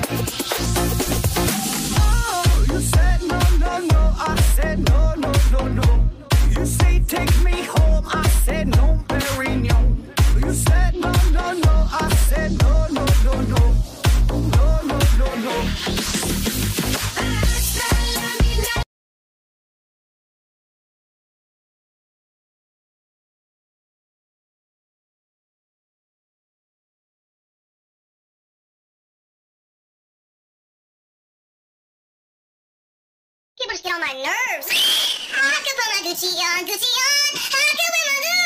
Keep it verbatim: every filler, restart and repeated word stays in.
Oh, you said no, no, no. I said no, no, no, no. You say take me home. I said no, Perignon. You said no, no, no. I said no, no, no, no. No, no, no, no. People just get on my nerves. How can I put my Gucci on? Gucci on? How can I put my Gucci